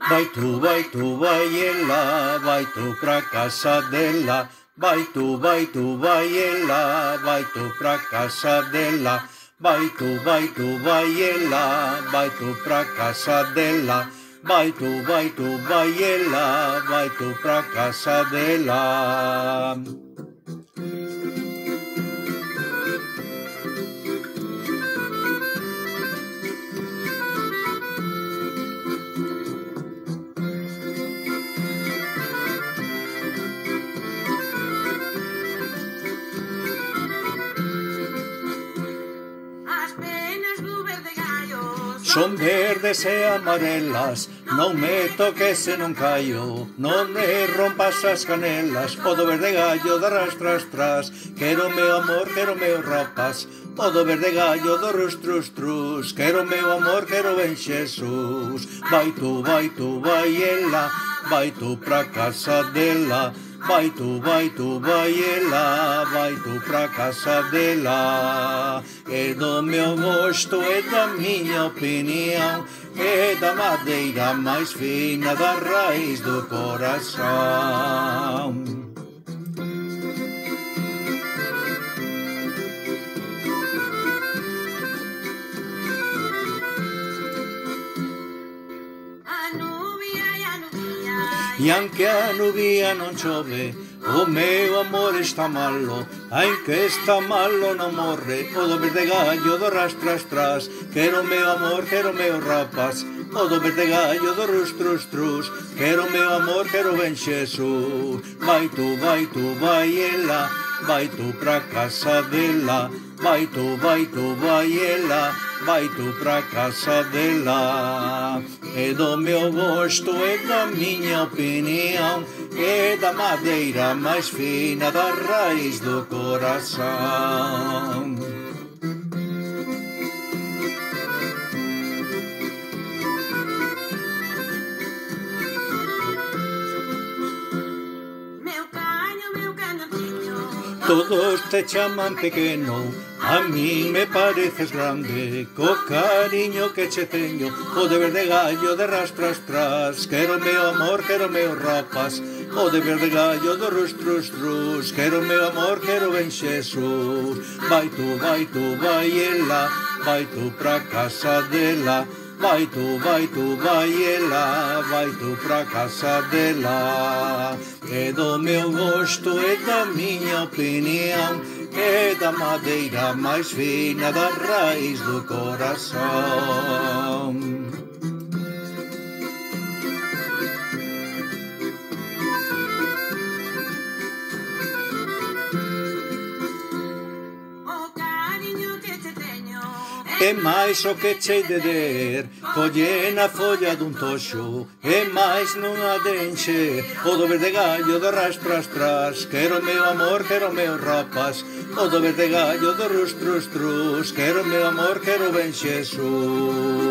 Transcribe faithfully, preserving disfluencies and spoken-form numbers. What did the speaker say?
Vai tu, vai tu, vai ela, vai tu pra casa dela. Vai tu, vai tu, vai ela, vai tu pra casa dela. Vai tu, vai tu, vai ela, vai tu pra casa dela. Vai tu, vai tu, vai ela, vai tu pra casa dela. Son verdes e amarelas, non me toques e non caio, non me rompas as canelas, o do verde gallo do ras tras tras, quero meu amor, quero meu rapaz, o do verde gallo do rus trus trus, quero meu amor, quero ben Xesús. Vai tu, vai tu, vai ela, vai tu pra casa dela. Vai tu, vai tu, vai ela, vai tu pra casa dela. É do meu gosto, é da minha opinião, é da madeira mais fina, da raiz do coração. E anche a nuvia non chove, o meu amor está malo, ai que está malo non morre, o do verde gallo do ras tras tras, quero meu amor, quero meu rapaz, o do verde gallo do rus trus trus, quero meu amor, quero ben Xesús. Vai tu, vai tu, vai ela, vai tu pra casa dela. Vai tu, vai tu, vai ela, vai tu pra casa dela. É do meu gosto, é da minha opinião, é da madeira mais fina, da raiz do coração. Todos te chaman pequeno, a mí me pareces grande, co cariño que che teño, o de verde gallo de ras tras tras, quero meu amor, quero meu rapaz, o de verde gallo do rus trus trus, quero meu amor, quero ben Xesús. Vai tu, vai tu, vai ela, vai tu pra casa dela. Vai tu, vai tu, vai ela, vai tu pra casa dela. É do meu gosto, é da minha opinião, é da madeira mais fina, da raiz do coração. É máis o que chei de der, colle na folla dun toxo, é máis non a de encher, o do verde gallo do ras tras tras, quero meu amor, quero meu rapaz, o do verde gallo do rus trus trus, quero meu amor, quero ben Xesús.